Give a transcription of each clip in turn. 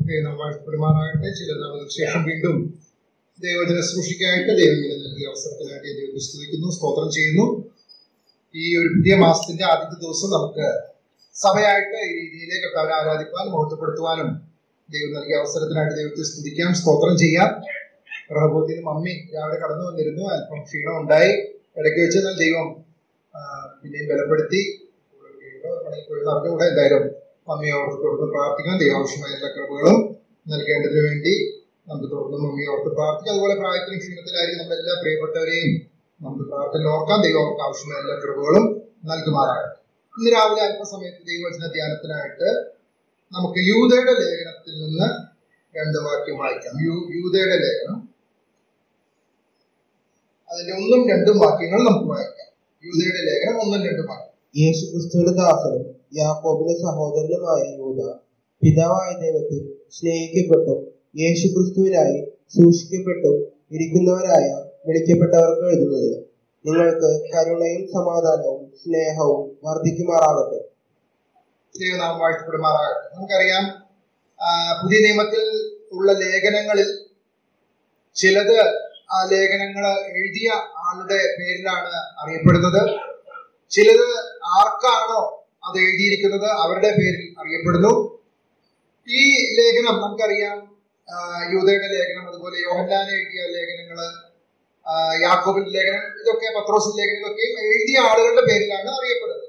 നാം വാഴ്ത്തപ്പെടുമാറാകട്ടെ. ചില നാളുകൾക്ക് ശേഷം വീണ്ടും ദൈവവചന ശുശ്രൂഷയ്ക്കായിട്ട് ദൈവം നൽകിയ അവസരത്തിനായിട്ട് ദൈവത്തെ സ്തുതിക്കുന്നു, സ്തോത്രം ചെയ്യുന്നു. ഈ ഒരു പുതിയ മാസത്തിന്റെ ആദ്യത്തെ ദിവസം നമുക്ക് സഭയായിട്ട് ഈ രീതിയിൽ കർത്താവിനെ ആരാധിക്കുവാനും മഹത്വപ്പെടുത്തുവാനും ദൈവം നൽകിയ അവസരത്തിനായിട്ട് ദൈവത്തെ സ്തുതിക്കാം, സ്തോത്രം ചെയ്യാം. റഹബോത്തിൽ നിന്ന് മമ്മി രാവിലെ കടന്നു വന്നിരുന്നു. അല്പം ക്ഷീണം ഉണ്ടായി. ഇടയ്ക്ക് വെച്ച് എന്നാൽ ദൈവം പിന്നെയും ബലപ്പെടുത്തി. അറിഞ്ഞുകൂടെ എന്തായാലും മമ്മിയെ ഓർത്ത് തുടർന്ന് പ്രാർത്ഥിക്കാം. ദൈവാവശ്യമായ എല്ലാ കൃപകളും നൽകേണ്ടതിനു വേണ്ടി നമുക്ക് തുടർന്ന് മമ്മിയെ ഓർത്ത് പ്രാർത്ഥിക്കാം. അതുപോലെ പ്രായത്തിലും ക്ഷീണത്തിലായിരിക്കും നമ്മളെല്ലാ പ്രിയപ്പെട്ടവരെയും നമുക്ക് പ്രാർത്ഥന ഓർക്കാം. ദൈവം അവർക്ക് ആവശ്യമായ എല്ലാ കൃപകളും നൽകുമാറാകട്ടെ. ഇന്ന് രാവിലെ അല്പസമയത്ത് ദൈവവചന ധ്യാനത്തിനായിട്ട് നമുക്ക് യൂദയുടെ ലേഖനത്തിൽ നിന്ന് 2 വാക്യം വായിക്കാം. യൂദയുടെ ലേഖനം, അതിന്റെ 1ഉം 2ഉം വാക്യങ്ങൾ നമുക്ക് വായിക്കാം. യൂദയുടെ ലേഖനം 1ഉം 2ഉം വാക്യം. യേശു ക്രിസ്തുവിന്റെ ദാസനും യാക്കോബിന്റെ സഹോദരനുമായ യൂദ, പിതാവായ ദൈവത്തിൽ സ്നേഹിക്കപ്പെട്ടും യേശു ക്രിസ്തുവിനായി സൂക്ഷിക്കപ്പെട്ടും ഇരിക്കുന്നവരായ വിളിക്കപ്പെട്ടവർക്ക് എഴുതുന്നത്, നിങ്ങൾക്ക് കരുണയും സമാധാനവും സ്നേഹവും വർദ്ധിക്കുമാറാകട്ടെ. ദൈവനാമം വാഴ്ത്തപ്പെടുമാറാകട്ടെ. നമുക്കറിയാം, പുതിയ നിയമത്തിൽ ഉള്ള ലേഖനങ്ങളിൽ ചിലത് ആ ലേഖനങ്ങൾ എഴുതിയ ആളുടെ പേരിലാണ് അറിയപ്പെടുന്നത്. ചിലത് ആർക്കാണോ അത് എഴുതിയിരിക്കുന്നത് അവരുടെ പേരിൽ അറിയപ്പെടുന്നു. ഈ ലേഖനം നമുക്കറിയാം, യൂദയുടെ ലേഖനം, അതുപോലെ യോഹന്നാൻ എഴുതിയ ലേഖനങ്ങള്, യാക്കോബിന്റെ ലേഖനം, ഇതൊക്കെ പത്രോസിന്റെ ലേഖനങ്ങളൊക്കെ എഴുതിയ ആളുകളുടെ പേരിലാണ് അറിയപ്പെടുന്നത്.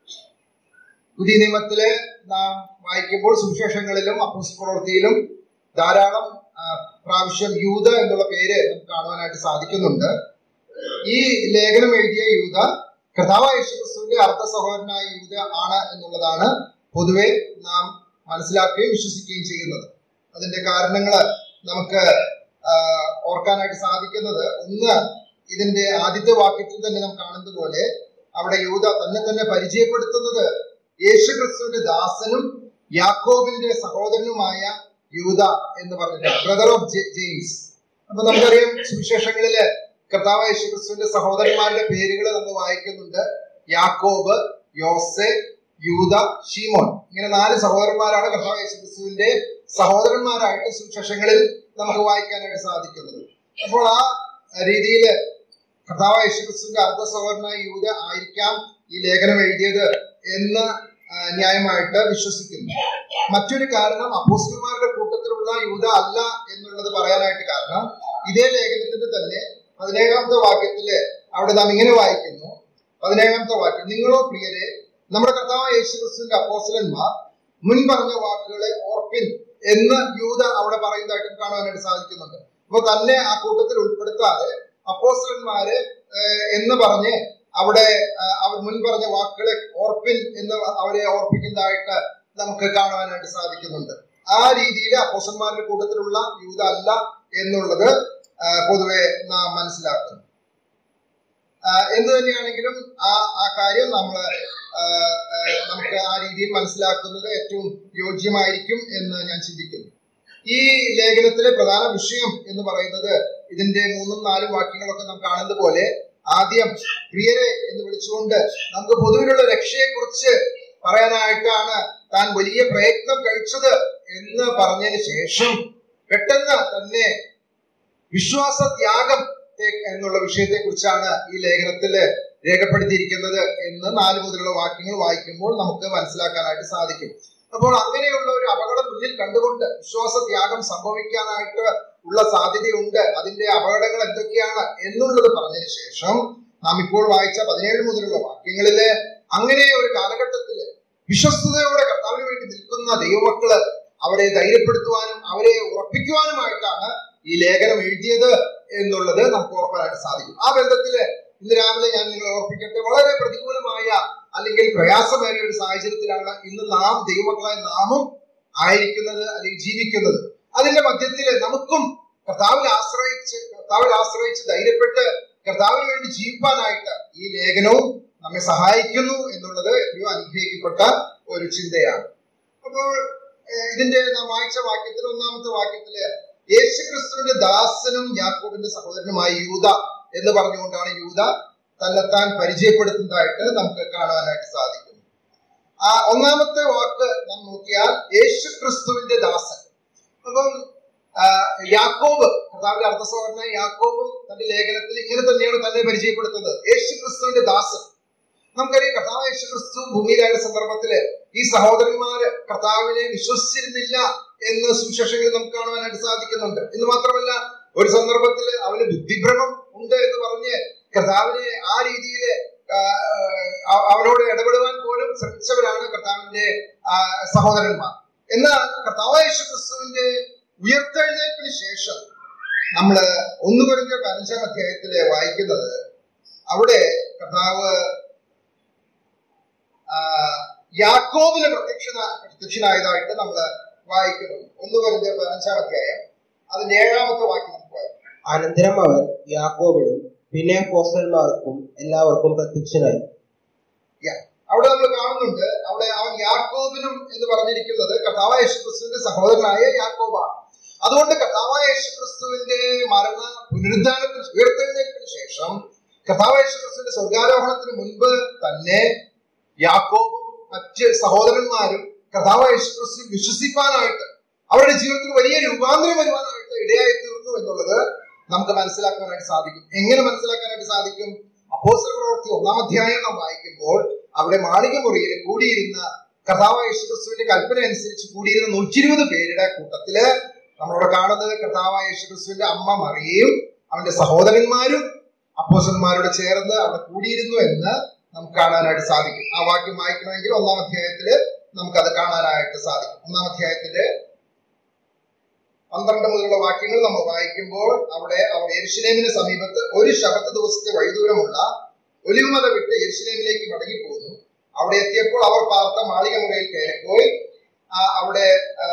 പുതിയ നിയമത്തില് നാം വായിക്കുമ്പോൾ സുവിശേഷങ്ങളിലും അപ്പോസ്തല പ്രവൃത്തിയിലും ധാരാളം പ്രാവശ്യം യൂദ എന്നുള്ള പേര് നമുക്ക് കാണുവാനായിട്ട് സാധിക്കുന്നുണ്ട്. ഈ ലേഖനം എഴുതിയ യൂദ കർത്താവായ യേശു ക്രിസ്തുവിന്റെ അർദ്ധ സഹോദരനായ യൂദ ആണ് എന്നുള്ളതാണ് പൊതുവെ നാം മനസ്സിലാക്കുകയും വിശ്വസിക്കുകയും ചെയ്യുന്നത്. അതിന്റെ കാരണങ്ങൾ നമുക്ക് ഓർക്കാനായിട്ട് സാധിക്കുന്നത്, ഒന്ന്, ഇതിന്റെ ആദ്യത്തെ വാക്യത്തിൽ തന്നെ നാം കാണുന്നത് പോലെ അവിടെ യൂദ തന്നെ പരിചയപ്പെടുത്തുന്നത് യേശു ക്രിസ്തുവിന്റെ ദാസനും യാക്കോബിന്റെ സഹോദരനുമായ യൂദ എന്ന് പറഞ്ഞിട്ടാണ്, ബ്രദർ ഓഫ് ജെയിംസ്. അപ്പൊ നമുക്കറിയാം, സുവിശേഷങ്ങളില് കർത്താവായ യേശു ക്രിസ്തുവിന്റെ സഹോദരന്മാരുടെ പേരുകൾ നമ്മൾ വായിക്കുന്നുണ്ട്. യാക്കോബ്, യോസെ, യൂദ, ശീമോൻ, ഇങ്ങനെ 4 സഹോദരന്മാരാണ് കർത്താവായ യേശു ക്രിസ്തുവിന്റെ സഹോദരന്മാരായിട്ട് സുവിശേഷങ്ങളിൽ നമുക്ക് വായിക്കാനായിട്ട് സാധിക്കുന്നത്. അപ്പോൾ ആ രീതിയിൽ കർത്താവായ യേശു ക്രിസ്തുവിന്റെ അർദ്ധ സഹോദരനായ യൂദ ആയിരിക്കാം ഈ ലേഖനം എഴുതിയത് എന്ന് ന്യായമായിട്ട് വിശ്വസിക്കുന്നു. മറ്റൊരു കാരണം, അപ്പോസ്തലന്മാരുടെ കൂട്ടത്തിലുള്ള യൂദ അല്ല എന്നുള്ളത് പറയാനായിട്ട് കാരണം, ഇതേ ലേഖനത്തിന്റെ തന്നെ 17ാമത്തെ വാക്യത്തില് അവിടെ നാം ഇങ്ങനെ വായിക്കുന്നു. 17ാമത്തെ വാക്യം, നിങ്ങളോ പ്രിയരെ, നമ്മുടെ കർത്താവായ യേശു ക്രിസ്തുവിന്റെ അപ്പോസ്തലന്മാർ മുൻ പറഞ്ഞ വാക്കുകളെ ഓർപ്പിൻ എന്ന് യൂദ അവിടെ പറയുന്നതായിട്ട് കാണുവാനായിട്ട് സാധിക്കുന്നുണ്ട്. അപ്പൊ തന്നെ ആ കൂട്ടത്തിൽ ഉൾപ്പെടുത്താതെ അപ്പോസ്തലന്മാര് എന്ന് പറഞ്ഞ് അവിടെ അവർ മുൻ പറഞ്ഞ വാക്കുകളെ ഓർപ്പിൻ എന്ന് അവരെ ഓർപ്പിക്കുന്നതായിട്ട് നമുക്ക് കാണുവാനായിട്ട് സാധിക്കുന്നുണ്ട്. ആ രീതിയിൽ അപ്പോസ്തലന്മാരുടെ കൂട്ടത്തിലുള്ള യൂദ അല്ല എന്നുള്ളത് പൊതുവെ നാം മനസ്സിലാക്കുന്നു. എന്ത് തന്നെയാണെങ്കിലും ആ കാര്യം നമുക്ക് ആ രീതിയിൽ മനസ്സിലാക്കുന്നത് ഏറ്റവും യോജ്യമായിരിക്കും എന്ന് ഞാൻ ചിന്തിക്കുന്നു. ഈ ലേഖനത്തിലെ പ്രധാന വിഷയം എന്ന് പറയുന്നത്, ഇതിന്റെ 3ഉം 4ഉം വാക്യങ്ങളൊക്കെ നാം കാണുന്നത് പോലെ, ആദ്യം പ്രിയരെ എന്ന് വിളിച്ചുകൊണ്ട് നമുക്ക് പൊതുവിലുള്ള രക്ഷയെ കുറിച്ച് പറയാനായിട്ടാണ് താൻ വലിയ പ്രയത്നം കഴിച്ചത് എന്ന് പറഞ്ഞതിന് ശേഷം പെട്ടെന്ന് തന്നെ വിശ്വാസത്യാഗം എന്നുള്ള വിഷയത്തെ കുറിച്ചാണ് ഈ ലേഖനത്തില് രേഖപ്പെടുത്തിയിരിക്കുന്നത് എന്ന് 4 മുതലുള്ള വാക്യങ്ങൾ വായിക്കുമ്പോൾ നമുക്ക് മനസ്സിലാക്കാനായിട്ട് സാധിക്കും. അപ്പോൾ അങ്ങനെയുള്ള ഒരു അപകടം മുന്നിൽ കണ്ടുകൊണ്ട് വിശ്വാസത്യാഗം സംഭവിക്കാനായിട്ട് ഉള്ള സാധ്യതയുണ്ട്, അതിന്റെ അപകടങ്ങൾ എന്തൊക്കെയാണ് എന്നുള്ളത് പറഞ്ഞതിന് ശേഷം നാം ഇപ്പോൾ വായിച്ച 17 മുതലുള്ള വാക്യങ്ങളില് അങ്ങനെ ഒരു കാലഘട്ടത്തില് വിശ്വസ്തയോടെ കർത്താവിന് വേണ്ടി നിൽക്കുന്ന ദൈവമക്കള് അവരെ ധൈര്യപ്പെടുത്തുവാനും അവരെ ഉറപ്പിക്കുവാനുമായിട്ടാണ് ഈ ലേഖനം എഴുതിയത് എന്നുള്ളത് നമുക്ക് ഓർക്കാനായിട്ട് സാധിക്കും. ആ ബന്ധത്തില് ഇന്ന് രാവിലെ ഞാൻ നിങ്ങളെ ഓർപ്പിക്കട്ടെ, വളരെ പ്രതികൂലമായ അല്ലെങ്കിൽ പ്രയാസമേറിയ ഒരു സാഹചര്യത്തിലാണ് ഇന്ന് നാം ദൈവമക്കളായ നാമും ആയിരിക്കുന്നത് അല്ലെങ്കിൽ ജീവിക്കുന്നത്. അതിന്റെ മധ്യത്തില് നമുക്കും കർത്താവിൽ ആശ്രയിച്ച് ധൈര്യപ്പെട്ട് കർത്താവിന് വേണ്ടി ജീവിക്കാനായിട്ട് ഈ ലേഖനവും നമ്മെ സഹായിക്കുന്നു എന്നുള്ളത് എത്രയോ അനുഗ്രഹിക്കപ്പെട്ട ഒരു ചിന്തയാണ്. അപ്പോൾ ഇതിന്റെ നാം വായിച്ച വാക്യത്തിൽ 1ാമത്തെ വാക്യത്തില് യേശു ക്രിസ്തുവിന്റെ ദാസനും യാക്കോബിന്റെ സഹോദരനുമായ യൂദ എന്ന് പറഞ്ഞുകൊണ്ടാണ് യൂദ തന്നെത്താൻ പരിചയപ്പെടുത്തുന്നതായിട്ട് നമുക്ക് കാണുവാനായിട്ട് സാധിക്കും. ആ 1ാമത്തെ വാക്ക് നാം നോക്കിയാൽ യേശു ക്രിസ്തുവിന്റെ ദാസൻ. യാക്കോബ്, കർത്താവിന്റെ അർദ്ധ സഹോദരനായ യാക്കോബ് തന്റെ ലേഖനത്തിൽ ഇങ്ങനെ തന്നെയാണ് തന്നെ പരിചയപ്പെടുത്തുന്നത്, യേശു ക്രിസ്തുവിന്റെ ദാസൻ. നമുക്കറിയാം, കർത്താവ് യേശു ക്രിസ്തു ഭൂമിയിലായ സന്ദർഭത്തില് ഈ സഹോദരന്മാര് കർത്താവിനെ വിശ്വസിച്ചിരുന്നില്ല എന്ന് സുവിശേഷങ്ങളിൽ നമുക്ക് കാണുവാനായിട്ട് സാധിക്കുന്നുണ്ട്. എന്ന് മാത്രമല്ല, ഒരു സന്ദർഭത്തിൽ അവന് ബുദ്ധിഭ്രമം ഉണ്ട് എന്ന് പറഞ്ഞ് കർത്താവിനെ ആ രീതിയിൽ അവരോട് ഇടപെടുവാൻ പോലും ശ്രമിച്ചവരാണ് കർത്താവിന്റെ സഹോദരന്മാർ. എന്നാൽ കർത്താവ് യേശു ക്രിസ്തുവിന്റെ ഉയർത്തെഴുന്നേൽപ്പിന് ശേഷം നമ്മള് 1 കൊരിന്ത്യർ 15-ാം അധ്യായത്തില് വായിക്കുന്നത്, അവിടെ കർത്താവ് യാക്കോബിന് പ്രത്യക്ഷനായതായിട്ട് നമ്മൾ വായിക്കുന്നു. 1 കൊരിന്ത്യർ 15-ാം അധ്യായം അതിന്റെ 7-ാമത്തെ വാക്യം നമുക്ക് വായിക്കാം. അനന്തരം അവൻ യാക്കോബിനും പിന്നെ അപ്പോസ്തലന്മാർക്കും എല്ലാവർക്കും പ്രത്യക്ഷനായി. അവിടെ നമ്മൾ കാണുന്നുണ്ട്, അവിടെ അവൻ യാക്കോബിനും എന്ന് പറഞ്ഞിരിക്കുന്നത് കർത്താവായ യേശുക്രിസ്തുവിന്റെ സഹോദരനായ യാക്കോബാണ്. അതുകൊണ്ട് കർത്താവായ യേശുക്രിസ്തുവിന്റെ മരണ പുനരുദ്ധാനത്തിന് ഉയർത്തെഴുന്നേൽപ്പിന് ശേഷം കർത്താവായ യേശുക്രിസ്തുവിന്റെ സ്വർഗ്ഗാരോഹണത്തിന് മുൻപ് തന്നെ യാക്കോബും മറ്റ് സഹോദരന്മാരും കർത്താവായ യേശുക്രിസ്തുവിൽ വിശ്വസിക്കാനായിട്ട് അവരുടെ ജീവിതത്തിൽ വലിയ രൂപാന്തരം വരുവാനായിട്ട് ഇടയായി തീർന്നു എന്നുള്ളത് നമുക്ക് മനസ്സിലാക്കാനായിട്ട് സാധിക്കും. എങ്ങനെ മനസ്സിലാക്കാനായിട്ട് സാധിക്കും? അപ്പോസ്തല പ്രവൃത്തി 1-ാം അധ്യായം നാം വായിക്കുമ്പോൾ അവിടെ മാളിക മുറിയിൽ കൂടിയിരുന്ന കർത്താവായ യേശുക്രിസ്തുവിന്റെ കൽപ്പന അനുസരിച്ച് കൂടിയിരുന്ന 120 പേരുടെ കൂട്ടത്തില് നമ്മളവിടെ കാണുന്നത് കർത്താവായ യേശുക്രിസ്തുവിന്റെ അമ്മ മറിയയും അവന്റെ സഹോദരന്മാരും അപ്പോസ്തലന്മാരോട് ചേർന്ന് അവിടെ കൂടിയിരുന്നു എന്ന് നമുക്ക് കാണാനായിട്ട് സാധിക്കും. ആ വാക്യം വായിക്കണമെങ്കിൽ 1-ാം അധ്യായത്തില് നമുക്കത് കാണാനായിട്ട് സാധിക്കും. 1-ാം അധ്യായത്തിന്റെ 12 മുതലുള്ള വാക്യങ്ങൾ നമ്മൾ വായിക്കുമ്പോൾ അവിടെ അവർ യെരുശലേമിന് സമീപത്ത് ഒരു ശബത്ത് ദിവസത്തെ വഴിദൂരമുള്ള ഒലിവുമല വിട്ട് യെരുശലേമിലേക്ക് മടങ്ങിപ്പോന്നു. അവിടെ എത്തിയപ്പോൾ അവർ പാർത്ത മാളിക മുറിയിൽ കയറിപ്പോയി അവിടെ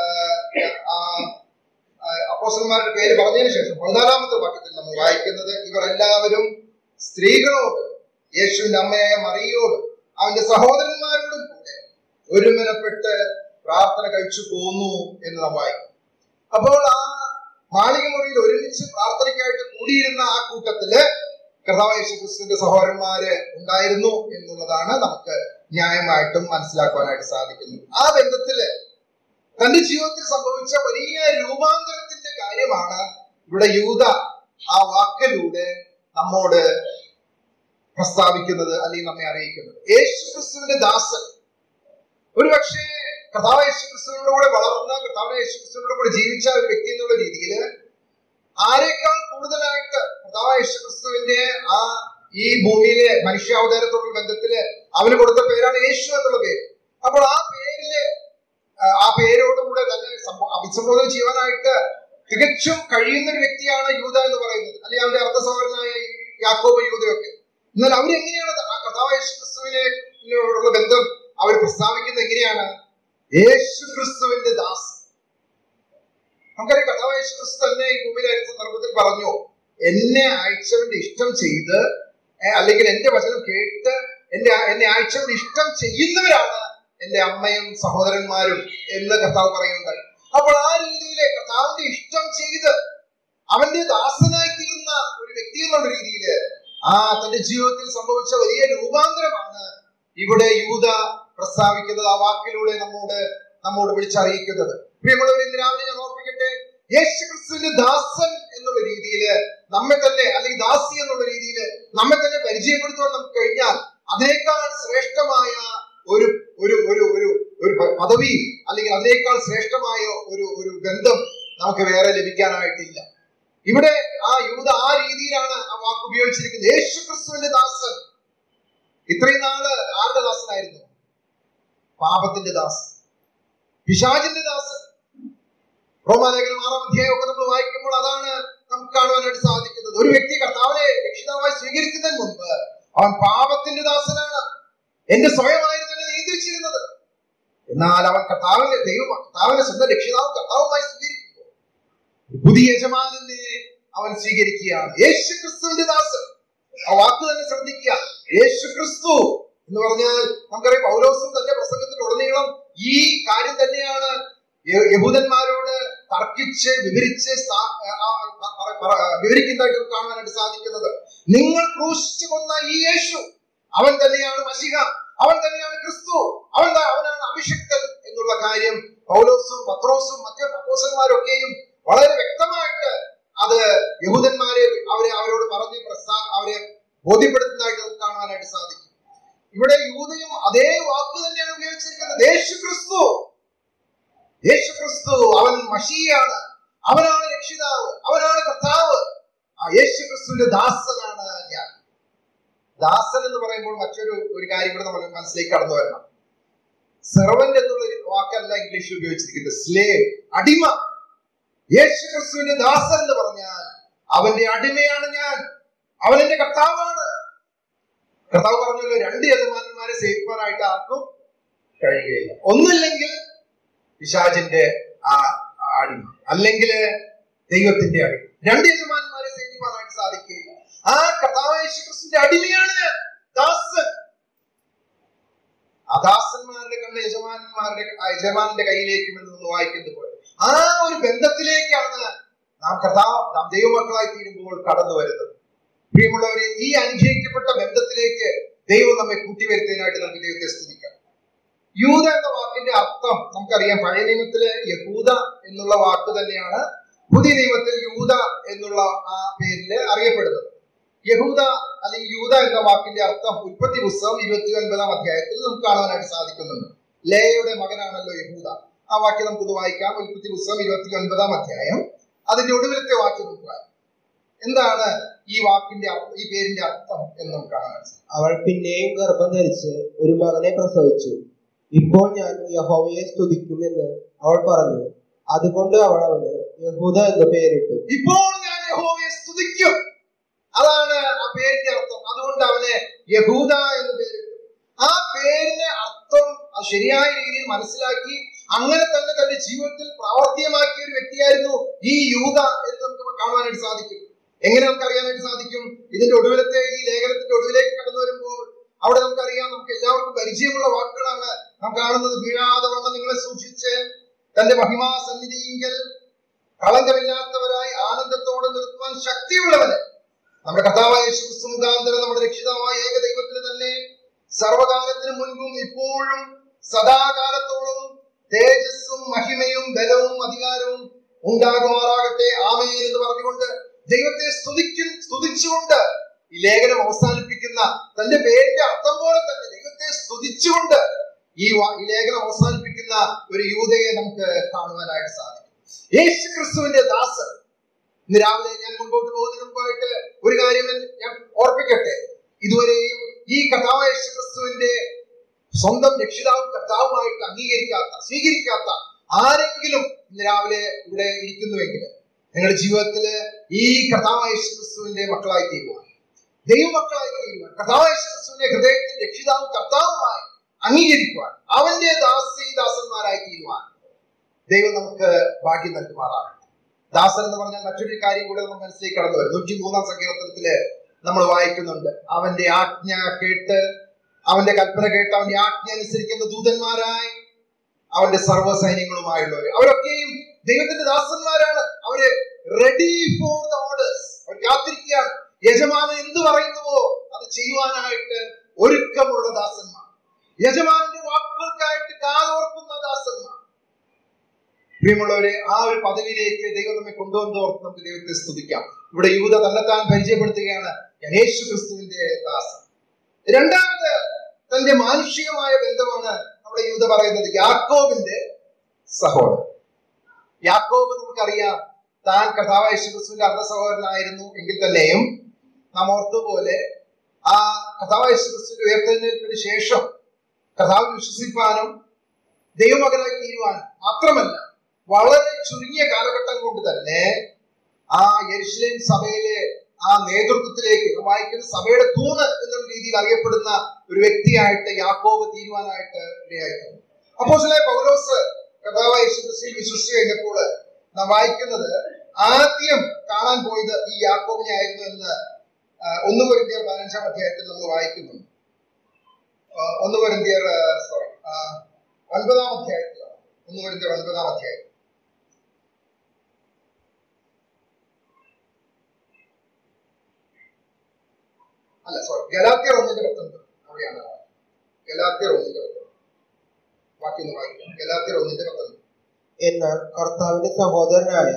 അപ്പോസ്തലന്മാരുടെ പേര് പറഞ്ഞതിന് ശേഷം 14-ാമത്തെ വാക്യത്തിൽ നമ്മൾ വായിക്കുന്നത്, ഇവർ എല്ലാവരും സ്ത്രീകളോട് യേശുവിന്റെ അമ്മയായ മറിയോട് അവന്റെ സഹോദരന്മാരോടും കൂടെ ഒരുമനപ്പെട്ട് പ്രാർത്ഥന കഴിച്ചു പോന്നു എന്ന് നാം വായിക്കും. അപ്പോൾ ആ മാളിക മുറിയിൽ ഒരുമിച്ച് പ്രാർത്ഥനയ്ക്കായിട്ട് കൂടിയിരുന്ന ആ കൂട്ടത്തില് കർത്താവായ യേശുക്രിസ്തുവിന്റെ സഹോദരന്മാര് ഉണ്ടായിരുന്നു എന്നുള്ളതാണ് നമുക്ക് ന്യായമായിട്ടും മനസ്സിലാക്കുവാനായിട്ട് സാധിക്കുന്നത്. ആ ബന്ധത്തില് തന്റെ ജീവിതത്തിൽ സംഭവിച്ച വലിയ രൂപാന്തരത്തിന്റെ കാര്യമാണ് ഇവിടെ യൂദ ആ വാക്കിലൂടെ നമ്മോട് പ്രസ്താവിക്കുന്നത്, അല്ലെങ്കിൽ നമ്മെ അറിയിക്കുന്നത്. യേശുക്രിസ്തുവിന്റെ ദാസൻ, ഒരുപക്ഷെ കർത്താവായ യേശുക്രിസ്തുവിനോട് കൂടെ വളർന്ന, കർത്താവായ യേശുക്രിസ്തുവിനോട് കൂടെ ജീവിച്ച ഒരു വ്യക്തി എന്നുള്ള രീതിയിൽ ആരെക്കാൾ കൂടുതലായിട്ട് കർത്താവായ യേശുക്രിസ്തുവിന്റെ ഈ ഭൂമിയിലെ മനുഷ്യാവതാരത്തോടുള്ള ബന്ധത്തില് അവന് കൊടുത്ത പേരാണ് യേശു എന്നുള്ള പേര്. അപ്പോൾ ആ പേരോടുകൂടെ തന്നെ അഭിസംബോധന ചെയ്യുവാനായിട്ട് തികച്ചും കഴിയുന്ന ഒരു വ്യക്തിയാണ് യൂദ എന്ന് പറയുന്നത്, അല്ലെങ്കിൽ അവന്റെ അർദ്ധ സഹോദരനായ യാക്കോബ്, യൂദയൊക്കെ. എന്നാൽ അവരെങ്ങനെയാണ് ആ കർത്താവായ യേശുക്രിസ്തുവിനോടുള്ള ബന്ധം അവർ പ്രസ്താവിക്കുന്നത്? എങ്ങനെയാണ്? യേശുക്രിസ്തുവിന്റെ ദാസൻ. നമുക്കറിയാം, കർത്താവായ യേശുക്രിസ്തു തന്നെ ഈ ഭൂമിയിലായിരുന്ന സന്ദർഭത്തിൽ പറഞ്ഞു, എന്നെ അയച്ചവന്റെ ഇഷ്ടം ചെയ്ത്, അല്ലെങ്കിൽ എന്റെ വചനം കേട്ട് എന്നെ അയച്ചവന്റെ ഇഷ്ടം ചെയ്യുന്നവരാണ് എന്റെ അമ്മയും സഹോദരന്മാരും എന്ന് കർത്താവ് പറയുന്നുണ്ട്. അപ്പോൾ ആ രീതിയിലെ കർത്താവിന്റെ ഇഷ്ടം ചെയ്ത് അവന്റെ ദാസനായി തീർന്ന ഒരു വ്യക്തി എന്നുള്ള രീതിയില് തന്റെ ജീവിതത്തിൽ സംഭവിച്ച വലിയ രൂപാന്തരമാണ് ഇവിടെ യൂദ പ്രസ്താവിക്കുന്നത്, ആ വാക്കിലൂടെ നമ്മോട് വിളിച്ചറിയിക്കുന്നത്. പ്രിയമുള്ളവരെ, ഇന്ന് രാവിലെ ഞാൻ ഓർപ്പിക്കട്ടെ, യേശുക്രിസ്തുവിന്റെ ദാസൻ എന്നുള്ള രീതിയിൽ നമ്മെ തന്നെ, അല്ലെങ്കിൽ ദാസി എന്നുള്ള രീതിയിൽ നമ്മെ തന്നെ പരിചയപ്പെടുത്തുവാൻ നമുക്ക് കഴിഞ്ഞാൽ അതിനേക്കാൾ ശ്രേഷ്ഠമായ ഒരു ഒരു ഒരു ഒരു ഒരു പദവി, അല്ലെങ്കിൽ അതിനേക്കാൾ ശ്രേഷ്ഠമായ ഒരു ബന്ധം നമുക്ക് വേറെ ലഭിക്കാനായിട്ടില്ല. ഇവിടെ യൂദ ആ രീതിയിലാണ് ആ വാക്ക് ഉപയോഗിച്ചിരിക്കുന്നത്. യേശുക്രിസ്തുവിന്റെ ദാസൻ. ഇത്രയും നാള് ആരുടെ ദാസനായിരുന്നു? പാപത്തിന്റെ ദാസൻ, പിശാചിന്റെ ദാസൻ. റോമാലേഖനം 6-ാം അധ്യായമൊക്കെ നമ്മൾ വായിക്കുമ്പോൾ അതാണ് നമുക്ക് കാണുവാനായിട്ട് സാധിക്കുന്നത്. ഒരു വ്യക്തി കർത്താവിനെ രക്ഷിതാവായി സ്വീകരിക്കുന്നതിന് മുൻപ് അവൻ പാപത്തിന്റെ ദാസനാണ്, എന്റെ സ്വയമായിരുന്നു തന്നെ നിയന്ത്രിച്ചിരുന്നത്. എന്നാൽ അവൻ കർത്താവിനെ സ്വന്തം രക്ഷിതാവും കർത്താവുമായി സ്വീകരിക്കുമ്പോൾ പുതിയ യജമാനനെ അവൻ സ്വീകരിക്കുകയാണ്. യേശുക്രിസ്തുവിന്റെ ദാസൻ. ആ വാക്ക് തന്നെ ശ്രദ്ധിക്കുക, യേശുക്രിസ്തു എന്ന് പറഞ്ഞാൽ നമുക്കറിയാം, പൗലോസും തന്റെ പ്രസംഗത്തിലുടനീളം ഈ കാര്യം തന്നെയാണ് യഹൂദന്മാരോട് തർക്കിച്ച് വിവരിക്കുന്നതായിട്ട് കാണാനായിട്ട് സാധിക്കുന്നത്. നിങ്ങൾ ക്രൂശിച്ചു കൊന്ന ഈ യേശു, അവൻ തന്നെയാണ് മശിഹ, അവൻ തന്നെയാണ് ക്രിസ്തു, അവനാണ് അഭിഷിക്തൻ എന്നുള്ള കാര്യം പൗലോസും പത്രോസും മറ്റു അപ്പോസ്തലന്മാരൊക്കെയും വളരെ വ്യക്തമായിട്ട് അത് യഹൂദന്മാരെ അവരോട് പറഞ്ഞ് അവരെ ബോധ്യപ്പെടുത്തുന്നതായിട്ട് നമുക്ക് കാണാനായിട്ട് സാധിക്കും. ഇവിടെ യൂദയും അതേ വാക്ക് തന്നെയാണ് ഉപയോഗിച്ചിരിക്കുന്നത്. യേശുക്രിസ്തു അവൻ മശീയാണ്, അവനാണ് രക്ഷിതാവ്, അവനാണ് കർത്താവ്. ആ യേശുക്രിസ്തുവിന്റെ ദാസനാണ് ഞാൻ. ദാസൻ എന്ന് പറയുമ്പോൾ ഒരു കാര്യം കൂടെ നമ്മൾ മനസ്സിലേക്ക് കടന്നു വരണം. സെർവന്റ് എന്നുള്ള വാക്കല്ല ഇംഗ്ലീഷിൽ ഉപയോഗിച്ചിരിക്കുന്നത്, സ്ലേവ്, അടിമ. യേശുക്രിസ്തുവിന്റെ ദാസൻ എന്ന് പറഞ്ഞാൽ അവന്റെ അടിമയാണ് ഞാൻ, അവൻ എന്റെ കർത്താവാണ്. കർത്താവ് പറഞ്ഞല്ലോ, 2 യജമാനന്മാരെ സേവിക്കാനായിട്ട് ആർക്കും കഴിയുകയില്ല. ഒന്നില്ലെങ്കിൽ പിശാചിന്റെ അടിമ, അല്ലെങ്കിൽ ദൈവത്തിന്റെ അടിമ. 2 യജമാനന്മാരെ സേവിക്കാനായിട്ട് സാധിക്കുകയില്ല. ആ കർത്താവ് യേശുക്രിസ്തുവിന്റെ അടിമയാണ് ഞാൻ, ദാസൻ. ആ ദാസന്മാരുടെ കണ്ണ് യജമാനന്റെ കയ്യിലേക്കും എന്ന് വായിക്കുന്നത് പോലെ ആ ഒരു ബന്ധത്തിലേക്കാണ് നാം ദൈവമക്കളായി തീരുമ്പോൾ കടന്നു വരുന്നത്. പ്രിയമുള്ളവരെ, ഈ അനുഗ്രഹിക്കപ്പെട്ട ബന്ധത്തിലേക്ക് ദൈവം നമ്മെ കൂട്ടിവരുത്താനായിട്ട് നമുക്ക് ദൈവത്തെ സ്തുതിക്കാം. യൂദ എന്ന വാക്കിന്റെ അർത്ഥം നമുക്കറിയാം. പഴയ നിയമത്തില് യഹൂദ എന്നുള്ള വാക്ക് തന്നെയാണ് പുതിയ നിയമത്തിൽ യൂദ എന്നുള്ള ആ പേരില് അറിയപ്പെടുന്നത്. യഹൂദ അല്ലെങ്കിൽ യൂദ എന്ന വാക്കിന്റെ അർത്ഥം ഉൽപ്പത്തി പുസ്തകം 29-ാം അധ്യായത്തിൽ നമുക്ക് കാണാനായിട്ട് സാധിക്കുന്നുണ്ട്. ലേയയുടെ മകനാണല്ലോ യഹൂദ. ആ വാക്യം നമുക്ക് വായിക്കാം. ഉൽപ്പത്തി പുസ്തകം 29-ാം അധ്യായം അതിന്റെ ഒടുവിലത്തെ വാക്യം നമുക്ക് വായിക്കാം. എന്താണ് ഈ വാക്കിന്റെ ഈ പേരിന്റെ അർത്ഥം എന്ന് നമുക്ക് കാണാൻ സാധിക്കും. അവൾ പിന്നെയും ഗർഭം ധരിച്ച് ഒരു മകനെ പ്രസവിച്ചു. ഇപ്പോൾ ഞാൻ യഹോവയെ സ്തുതിക്കുമെന്ന് അവൾ പറഞ്ഞു. അതുകൊണ്ട് അവൾ അവന് യഹൂദ എന്ന് പേരിട്ടു. ഇപ്പോൾ ഞാൻ യഹോവയെ സ്തുതിക്കും, അതാണ് ആ പേരിന്റെ അർത്ഥം. അതുകൊണ്ട് അവന് യഹൂദ എന്ന് പേരിട്ടു. ആ പേരിന്റെ അർത്ഥം ശരിയായ രീതിയിൽ മനസ്സിലാക്കി അങ്ങനെ തന്നെ തന്റെ ജീവിതത്തിൽ പ്രാവർത്തികമാക്കിയ ഒരു വ്യക്തിയായിരുന്നു ഈ യൂദ എന്ന് നമുക്ക് കാണുവാനായിട്ട് സാധിക്കും. എങ്ങനെ നമുക്ക് അറിയാനായിട്ട് സാധിക്കും? ഇതിന്റെ ഒടുവിലത്തെ ഈ ലേഖനത്തിന്റെ ഒടുവിലേക്ക് കടന്നു വരുമ്പോൾ അവിടെ നമുക്കറിയാം, നമുക്ക് എല്ലാവർക്കും പരിചയമുള്ള വാക്കുകളാണ് നാം കാണുന്നത്. വീഴാതെ വണ്ണം നിങ്ങളെ സൂക്ഷിച്ച് തന്റെ മഹിമാ സന്നിധിയിൽ കളങ്കമില്ലാത്തവരായി ആനന്ദത്തോടെ നിർത്തുവാൻ ശക്തിയുള്ളവന് നമ്മുടെ കർത്താവായ യേശുക്രിസ്തു മുഖാന്തരം നമ്മുടെ രക്ഷിതാവായ ഏക ദൈവത്തിന് തന്നെ സർവകാലത്തിന് മുൻപും ഇപ്പോഴും സദാകാലത്തോളം തേജസ്സും മഹിമയും ബലവും അധികാരവും ഉണ്ടാകുമാറാകട്ടെ, ആമേൻ എന്ന് പറഞ്ഞുകൊണ്ട് ദൈവത്തെ സ്തുതിച്ചുകൊണ്ട് ഈ ലേഖനം അവസാനിപ്പിക്കുന്ന, തന്റെ പേരിന്റെ അർത്ഥം പോലെ തന്നെ ദൈവത്തെ സ്തുതിച്ചുകൊണ്ട് ഈ ലേഖനം അവസാനിപ്പിക്കുന്ന ഒരു യൂദയെ നമുക്ക് കാണുവാനായിട്ട് സാധിക്കും. യേശുക്രിസ്തുവിന്റെ ദാസൻ. ഇന്ന് രാവിലെ ഞാൻ മുൻപോട്ട് പോകുന്നതിന് മുമ്പായിട്ട് ഒരു കാര്യം ഞാൻ ഓർപ്പിക്കട്ടെ. ഇതുവരെയും ഈ കർത്താവായ യേശുക്രിസ്തുവിന്റെ സ്വന്തം രക്ഷിതാവും കർത്താവുമായിട്ട് സ്വീകരിക്കാത്ത ആരെങ്കിലും ഇന്ന് രാവിലെ ഇവിടെ ഇരിക്കുന്നുവെങ്കിൽ നിങ്ങളുടെ ജീവിതത്തില് ഈ കർത്താവായ യേശുക്രിസ്തുവിന്റെ മക്കളായി തീരുവാൻ, ദൈവമക്കളായി തീരുവാൻ, കർത്താവായ യേശുക്രിസ്തുവിന്റെ ഹൃദയത്തിൽ രക്ഷിതാവും കർത്താവുമായി അംഗീകരിക്കുവാൻ, അവന്റെ ദാസന്മാരായി തീരുവാൻ ദൈവം നമുക്ക് ഭാഗ്യം നൽകുമാറാകട്ടെ. ദാസൻ എന്ന് പറഞ്ഞാൽ മറ്റൊരു കാര്യം കൂടെ നമ്മൾ മനസ്സിലേക്ക് കടന്നു വരും. 103-ാം സങ്കീർത്തനത്തില് നമ്മൾ വായിക്കുന്നുണ്ട്, അവന്റെ ആജ്ഞ കേട്ട്, അവന്റെ കൽപ്പന കേട്ട് അവന്റെ ആജ്ഞ അനുസരിക്കുന്ന ദൂതന്മാരായി അവന്റെ സർവ്വസൈന്യങ്ങളുമായുള്ളവർ. അവരൊക്കെയും ദൈവത്തിന്റെ ദാസന്മാരാണ്. അവര് റെഡി ഫോർ ദ ഓർഡേഴ്സ്. അവർ കാത്തിരിക്കുകയാണ്. യജമാനൻ എന്ത് പറയുന്നുവോ അത് ചെയ്യുവാനായിട്ട് ഒരുക്കമുള്ള ദാസന്മാർ, യജമാനന്റെ വാക്കുകൾക്കായിട്ട് കാതോർക്കുന്ന ദാസന്മാർ. പ്രിയമുള്ളവരെ, ആ ഒരു പദവിയിലേക്ക് ദൈവം നമ്മെ കൊണ്ടുവന്നോർത്ത് നമുക്ക് ദൈവത്തെ സ്തുതിക്കാം. ഇവിടെ യൂദ തന്നെത്താൻ പരിചയപ്പെടുത്തുകയാണ്, ഞാൻ യേശുക്രിസ്തുവിന്റെ ദാസൻ. രണ്ടാമത് തന്റെ മാനുഷികമായ ബന്ധമാണ് അവിടെ യൂദ പറയുന്നത്, യാക്കോബിന്റെ സഹോദരൻ. യാക്കോബ് നമുക്കറിയാം, താൻ കർത്താവായ യേശുക്രിസ്തുവിന്റെ അർദ്ധ സഹോദരനായിരുന്നു എങ്കിൽ തന്നെയും നാം ഓർത്തുപോലെ ആ കർത്താവായ യേശുക്രിസ്തുവിന്റെ ഉയർത്തെഴുന്നേൽപ്പിന് ശേഷം കർത്താവിൽ വിശ്വസിപ്പാനും ദൈവമകനായി തീരുവാനും മാത്രമല്ല, വളരെ ചുരുങ്ങിയ കാലഘട്ടം കൊണ്ട് തന്നെ ആ യെരുശലേം സഭയിലെ ആ നേതൃത്വത്തിലേക്ക് വായിക്കുന്ന സഭയുടെ തൂണ് എന്നുള്ള രീതിയിൽ അറിയപ്പെടുന്ന ഒരു വ്യക്തിയായിട്ട് യാക്കോബ് തീരുവാനായിട്ട് ഇടയായിട്ടുണ്ട്. അപ്പോസ്തലനായ പൗലോസ് കർത്താവായ യേശുക്രിസ്തുവിൽ വിശ്വസിച്ചു കഴിഞ്ഞപ്പോൾ നാം വായിക്കുന്നത്, ആദ്യം കാണാൻ പോയത് ഈ യാക്കോബിനെ ആയിരുന്നു എന്ന് 1 കൊരിന്ത്യർ 15-ാം അധ്യായത്തിൽ നമ്മൾ വായിക്കുന്നുണ്ട്. 1 കൊരിന്ത്യർ 9-ാം അധ്യായത്തിലാണ്. 1 കൊരിന്ത്യർ 9-ാം അധ്യായം. ഗലാത്യർ 1:19 അവിടെയാണ്. ഗലാത്യർ 1:19 വാക്യം വായിക്കാം. ഗലാത്യർ 1:19. എന്നാൽ കർത്താവിന്റെ സഹോദരനായ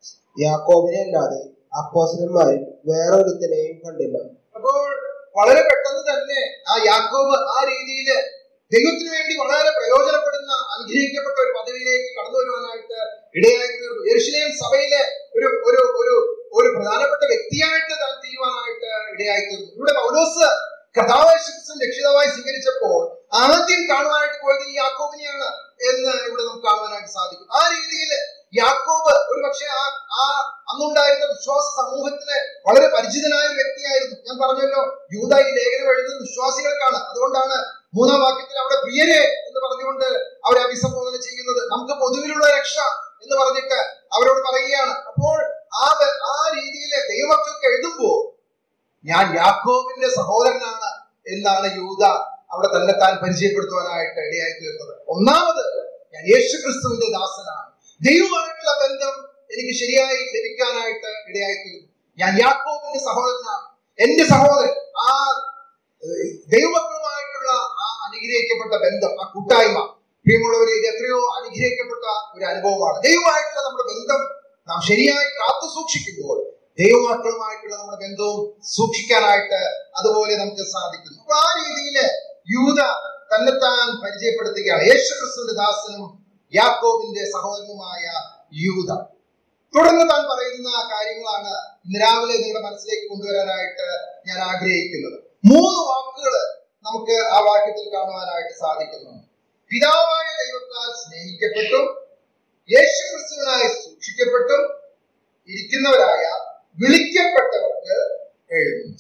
യാക്കോബിനെ അല്ലാതെ അപ്പോസ്തലന്മാരിൽ വേറെ ഒരുത്തനെയും കണ്ടില്ല. അപ്പോൾ വളരെ പെട്ടെന്ന് തന്നെ ആ യാക്കോബ് ആ രീതിയിൽ ദൈവത്തിന് വേണ്ടി വളരെ പ്രയോജനപ്പെടുന്ന അനുഗ്രഹിക്കപ്പെട്ട ഒരു പദവിയിലേക്ക് കടന്നു വരുവാനായിട്ട് ഇടയായി തീർന്നു. യെരുശലേം സഭയിലെ ഒരു ഒരു ഒരു ഒരു പ്രധാനപ്പെട്ട വ്യക്തിയായിട്ട് താൻ തീരുവാനായിട്ട് ഇടയായി തീർന്നു. ഇവിടെ പൗലോസ് കർത്താവായ യേശുക്രിസ്തുവിനെ രക്ഷിതാവായി സ്വീകരിച്ചപ്പോൾ ആദ്യം കാണുവാനായിട്ട് പോയത് ഈ യാക്കോബിനെയാണ് എന്ന് ഇവിടെ നമുക്ക് കാണുവാനായിട്ട് സാധിക്കും. ആ രീതിയിൽ യാക്കോബ് ഒരു പക്ഷേ ആ അന്നുണ്ടായിരുന്ന വിശ്വാസ സമൂഹത്തിന് വളരെ പരിചിതനായ ഒരു വ്യക്തിയായിരുന്നു. ഞാൻ പറഞ്ഞല്ലോ, യൂദ ഈ ലേഖനം എഴുതുന്നത് വിശ്വാസികൾക്കാണ്. അതുകൊണ്ടാണ് 3-ാം വാക്യത്തിൽ അവിടെ പ്രിയരെ എന്ന് പറഞ്ഞുകൊണ്ട് അവരെ അഭിസംബോധന ചെയ്യുന്നത്. നമുക്ക് പൊതുവിലുള്ള രക്ഷ എന്ന് പറഞ്ഞിട്ട് അവരോട് പറയുകയാണ്. അപ്പോൾ ആ രീതിയിൽ ദൈവമക്കൾക്ക് എഴുതുമ്പോൾ ഞാൻ യാക്കോബിന്റെ സഹോദരനാണ് എന്നാണ് യൂദ അവിടെ തന്നെത്താൻ പരിചയപ്പെടുത്തുവാനായിട്ട് ഇടയായി തീർന്നത്. ഒന്നാമത്, ഞാൻ യേശുക്രിസ്തുവിന്റെ ദാസനാണ്. ദൈവമായിട്ടുള്ള ബന്ധം എനിക്ക് ശരിയായി ലഭിക്കാനായിട്ട് ഇടയായി തീർന്നു. ഞാൻ യാക്കോബിന്റെ സഹോദരനാണ്. എന്റെ സഹോദരൻ, ആ ദൈവമക്കളുമായിട്ടുള്ള ആ അനുഗ്രഹിക്കപ്പെട്ട ബന്ധം, ആ കൂട്ടായ്മ, പ്രിയമുള്ളവരെ, ഇത് എത്രയോ അനുഗ്രഹിക്കപ്പെട്ട ഒരു അനുഭവമാണ്. ദൈവമായിട്ടുള്ള നമ്മുടെ ബന്ധം നാം ശരിയായി കാത്തു സൂക്ഷിക്കുമ്പോൾ ദൈവമക്കളുമായിട്ടുള്ള നമ്മുടെ ബന്ധവും സൂക്ഷിക്കാനായിട്ട് അതുപോലെ നമുക്ക് സാധിക്കുന്നു. അപ്പൊ ആ രീതിയിൽ യൂദ തന്നെത്താൻ പരിചയപ്പെടുത്തുകയാണ്. യേശുക്രിസ്തുവിന്റെ ദാസനും യാക്കോബിന്റെ സഹോദരനുമായ യൂദ. തുടർന്ന് താൻ പറയുന്ന കാര്യങ്ങളാണ് ഇന്ന് രാവിലെ നിങ്ങളുടെ മനസ്സിലേക്ക് കൊണ്ടുവരാനായിട്ട് ഞാൻ ആഗ്രഹിക്കുന്നത്. 3 വാക്കുകൾ നമുക്ക് ആ വാക്യത്തിൽ കാണുവാനായിട്ട് സാധിക്കുന്നു. പിതാവായ ദൈവത്താൽ സ്നേഹിക്കപ്പെട്ടും യേശുക്രിസ്തുവിനായി സൂക്ഷിക്കപ്പെട്ടും ഇരിക്കുന്നവരായ വിളിക്കപ്പെട്ടവർക്ക് എഴുതുന്നു.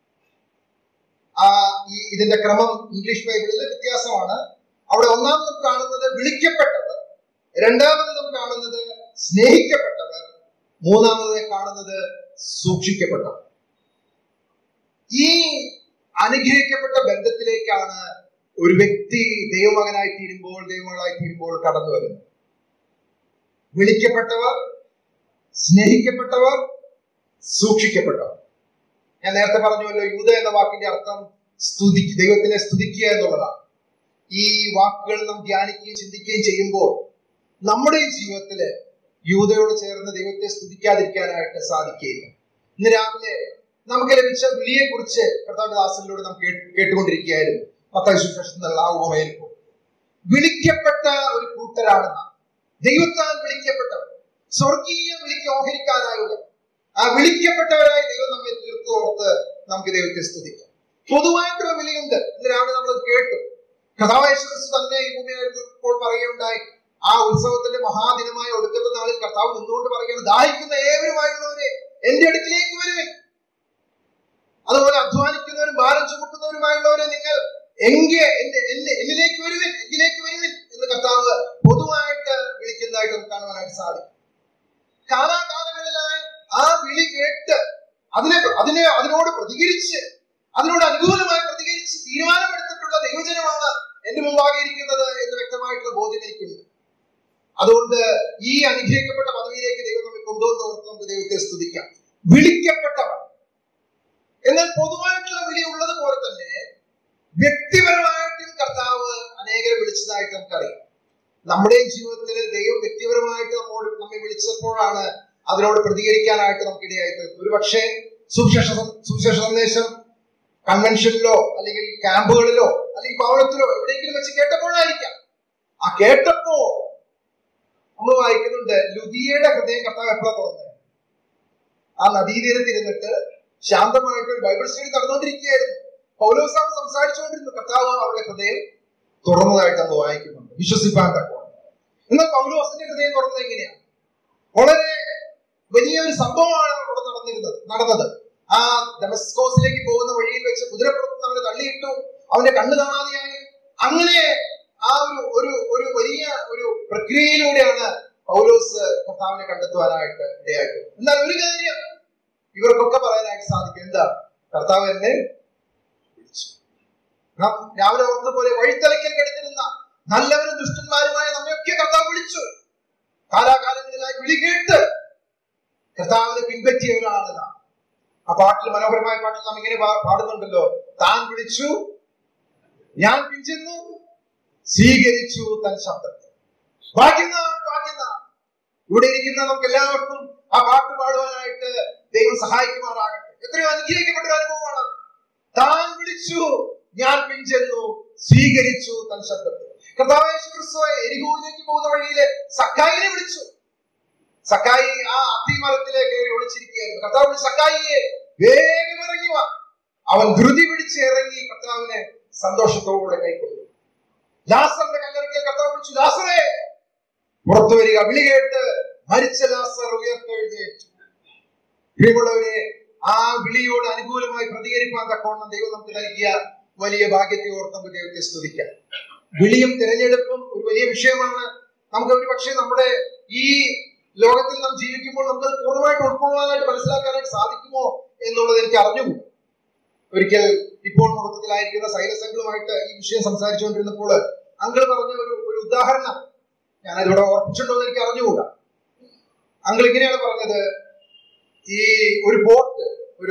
ഇതിന്റെ ക്രമം ഇംഗ്ലീഷ് ബൈബിളിൽ വ്യത്യാസമാണ്. അവിടെ ഒന്നാമത് കാണുന്നത് വിളിക്കപ്പെട്ടവർ, രണ്ടാമത് കാണുന്നത് സ്നേഹിക്കപ്പെട്ടവർ, മൂന്നാമത് കാണുന്നത് സൂക്ഷിക്കപ്പെട്ടവർ. ഈ അനുഗ്രഹിക്കപ്പെട്ട ബന്ധത്തിലേക്കാണ് ഒരു വ്യക്തി ദൈവമകനായി തീരുമ്പോൾ, ദൈവമകളായി തീരുമ്പോൾ കടന്നു വരുന്നത്. വിളിക്കപ്പെട്ടവർ, സ്നേഹിക്കപ്പെട്ടവർ, സൂക്ഷിക്കപ്പെട്ടവർ. ഞാൻ നേരത്തെ പറഞ്ഞുവല്ലോ, യൂദ എന്ന വാക്കിന്റെ അർത്ഥം ദൈവത്തിനെ സ്തുതിക്കുക എന്നുള്ളതാണ്. ഈ വാക്കുകൾ നാം ധ്യാനിക്കുകയും ചിന്തിക്കുകയും ചെയ്യുമ്പോൾ നമ്മുടെ ജീവിതത്തില് യൂദയോട് ചേർന്ന് ദൈവത്തെ സ്തുതിക്കാതിരിക്കാനായിട്ട് സാധിക്കുകയില്ല. ഇന്ന് രാവിലെ നമുക്ക് ലഭിച്ച വിളിയെ കുറിച്ച് കർത്താവിന്റെ ദാസനിലൂടെ നാം കേട്ടുകൊണ്ടിരിക്കുകയായിരുന്നു. മത്തായി സുവിശേഷം എന്നുള്ള ആ ഉപമയിൽ വിളിക്കപ്പെട്ട ഒരു കൂട്ടരാണ് നാം. ദൈവത്താൽ വിളിക്കപ്പെട്ടവർ, സ്വർഗീയ വിളിക്ക് ഓഹരിക്കാരായുള്ള ആ വിളിക്കപ്പെട്ടവരായി ദൈവം നമ്മെ തീർത്തോർത്ത് നമുക്ക് ദൈവത്തെ സ്തുതിക്കാം. പൊതുവായിട്ടുള്ള വിളിയുണ്ട്. ഇന്ന് രാവിലെ നമ്മൾ കേട്ടു. കർത്താവായ യേശുക്രിസ്തു തന്നെ ഈ ഭൂമിയായിരുന്നപ്പോൾ പറയുകയുണ്ടായി, ആ ഉത്സവത്തിന്റെ മഹാദിനമായ ഒടുക്കത്തെ നാളിൽ കർത്താവ് നിന്നുകൊണ്ട് പറയുകയാണ്, ദാഹിക്കുന്ന ഏവരുമായുള്ളവരെ എന്റെ അടുക്കിലേക്ക് വരുവിൻ. അതുപോലെ അധ്വാനിക്കുന്നവരും ഭാരം ചുമക്കുന്നവരുമായുള്ളവരെ നിങ്ങൾ എന്നിലേക്ക് വരുവിൻ, എങ്കിലേക്ക് വരുവിൻ എന്ന് കർത്താവ് പൊതുവായിട്ട് വിളിക്കുന്നതായിട്ട് നമുക്ക് കാണുവാനായിട്ട് സാധിക്കും. കാലാകാലങ്ങളിലായി ആ വിളി കേട്ട് അതിനോട് പ്രതികരിച്ച്, അതിനോട് അനുകൂലമായി പ്രതികരിച്ച് തീരുമാനമെടുത്തിട്ടുള്ള ദൈവജനമാണ് എന്റെ മുമ്പാകെ ഇരിക്കുന്നത് എന്ന് വ്യക്തമായിട്ടുള്ള ബോധ്യം എനിക്കുണ്ട്. അതുകൊണ്ട് ഈ അനുഗ്രഹിക്കപ്പെട്ട പദവിയിലേക്ക് ദൈവം നമ്മെ കൊണ്ടുവന്നവർക്ക് നമുക്ക് ദൈവത്തെ സ്തുതിക്കാം. വിളിക്കപ്പെട്ടവർ. എന്നാൽ പൊതുവായിട്ടുള്ള വിളി ഉള്ളത് പോലെ തന്നെ വ്യക്തിപരമായിട്ടും കർത്താവ് അനേകരെ വിളിച്ചതായിട്ട് നമുക്കറിയാം. നമ്മുടെ ജീവിതത്തിൽ ദൈവം വ്യക്തിപരമായിട്ട് നമ്മെ വിളിച്ചപ്പോഴാണ് അതിനോട് പ്രതികരിക്കാനായിട്ട് നമുക്ക് ഇടയായിട്ട്. ഒരുപക്ഷെ സുവിശേഷ സന്ദേശം കൺവെൻഷനിലോ അല്ലെങ്കിൽ ക്യാമ്പുകളിലോ അല്ലെങ്കിൽ ഭവനത്തിലോ എവിടെയെങ്കിലും വെച്ച് കേട്ടപ്പോഴായിരിക്കാം. ആ കേട്ടപ്പോൾ നമ്മൾ വായിക്കുന്നുണ്ട്, ലുദിയയുടെ ഹൃദയം കർത്താവ് എപ്പോഴാണ് തുറന്നത്? ആ നദീതീരത്തിരുന്നിട്ട് ശാന്തമായിട്ട് ഒരു ബൈബിൾ സ്റ്റഡി നടന്നുകൊണ്ടിരിക്കുകയായിരുന്നു. പൗലോസാണ് സംസാരിച്ചുകൊണ്ടിരുന്നു. കർത്താവ് അവരുടെ ഹൃദയം തുറന്നതായിട്ട് നമ്മൾ വായിക്കുന്നുണ്ട്, വിശ്വസിപ്പാൻ തക്കവണ്ണം. എന്നാൽ പൗലോസിന്റെ ഹൃദയം തുറന്നത് എങ്ങനെയാണ്? വളരെ വലിയൊരു സംഭവമാണ് അവിടെ നടന്നത്. ആ ഡമസ്കോസിലേക്ക് പോകുന്ന വഴിയിൽ വെച്ച് കുതിരപ്പുറത്ത് അവനെ തള്ളിയിട്ടു, അവന്റെ കണ്ണ് കാണാതെയായി. അങ്ങനെ ആ ഒരു വലിയ ഒരു പ്രക്രിയയിലൂടെയാണ് പൗലോസ് കർത്താവിനെ കണ്ടെത്തുവാനായിട്ട് ഇടയായിട്ട്. എന്നാൽ ഒരു കാര്യം ഇവർക്കൊക്കെ പറയാനായിട്ട് സാധിക്കും, എന്താ? കർത്താവ് എന്നെ വിളിച്ചു. നാം രാവിലെ ഓർത്ത പോലെ വഴിത്തലയ്ക്കൽ കിടന്നിരുന്ന നല്ലവരും ദുഷ്ടന്മാരുമായ നമ്മയൊക്കെ കർത്താവ് വിളിച്ചു. കാലാകാലങ്ങളിലായി വിളി കേട്ട് കർത്താവിനെ പിൻപറ്റിയവരാണ് നാം. ആ പാട്ടിൽ, മനോഹരമായ പാട്ടിൽ നാം ഇങ്ങനെ പാടുന്നുണ്ടല്ലോ, താൻ വിളിച്ചു, ഞാൻ പിഞ്ചെന്നു, സ്വീകരിച്ചു തൻ ശബ്ദത്തെ. ഭാഗ്യനാൾ. ഇവിടെ ഇരിക്കുന്ന നമുക്ക് എല്ലാവർക്കും ആ പാട്ട് പാടുവാനായിട്ട് ദൈവം സഹായിക്കുമാറാകട്ടെ. എത്രയോ അനുഗ്രഹിക്കപ്പെട്ട ഒരു അനുഭവമാണ്. താൻ വിളിച്ചു, ഞാൻ പിൻചെന്നു, സ്വീകരിച്ചു തൻ ശബ്ദത്തെ. കർത്താവായ യേശു ക്രിസ്തു എരിഹോവിലേക്ക് പോകുന്ന വഴിയില് സക്കായിനെ വിളിച്ചു. സക്കായി ആ അത്തിമരത്തിലേക്ക് കയറി ഒളിച്ചിരിക്കുകയായിരുന്നു. കർത്താവ് വിളിച്ചു, സക്കായിയെ വേഗം ഇറങ്ങി വാ. അവൻ ധൃതി പിടിച്ച് ഇറങ്ങി കർത്താവിനെ സന്തോഷത്തോടെ കൈക്കൊണ്ടു. ലാസറിന്റെ കല്ലറയ്ക്ക് കർത്താവ് വിളിച്ചു, ലാസറേ പുറത്തു വരിക. വിളി കേട്ട് മരിച്ച ലാസർ ഉയർത്തെഴുന്നേറ്റു. പ്രിയമുള്ളവരെ, ആ വിളിയോട് അനുകൂലമായി പ്രതികരിക്കാൻ തക്കവണ്ണം ദൈവം നമുക്ക് നൽകിയ വലിയ ഭാഗ്യത്തെ ഓർത്ത് നമുക്ക് ദൈവത്തെ സ്തുതിക്കാം. വിളിയും തിരഞ്ഞെടുപ്പും ഒരു വലിയ വിഷയമാണ്. നമുക്ക് ഒരു പക്ഷേ നമ്മുടെ ഈ ലോകത്തിൽ നാം ജീവിക്കുമ്പോൾ നമുക്ക് പൂർണ്ണമായിട്ട് ഉൾക്കൊള്ളാനായിട്ട് മനസ്സിലാക്കാനായിട്ട് സാധിക്കുമോ എന്നുള്ളത് എനിക്ക് അറിഞ്ഞുകൂടാ. ഒരിക്കൽ ഇപ്പോൾ മഹത്വത്തിലായിരിക്കുന്ന സൈലസ് അങ്കിളുമായിട്ട് ഈ വിഷയം സംസാരിച്ചുകൊണ്ടിരുന്നപ്പോൾ അങ്കിൾ പറഞ്ഞ ഒരു ഉദാഹരണം ഞാനതിവിടെ ഓർപ്പിച്ചിട്ടുണ്ടോ എന്ന് എനിക്ക് അറിഞ്ഞുകൂടാ. അങ്കിൾ ഇങ്ങനെയാണ് പറഞ്ഞത്, ഈ ഒരു ബോട്ട്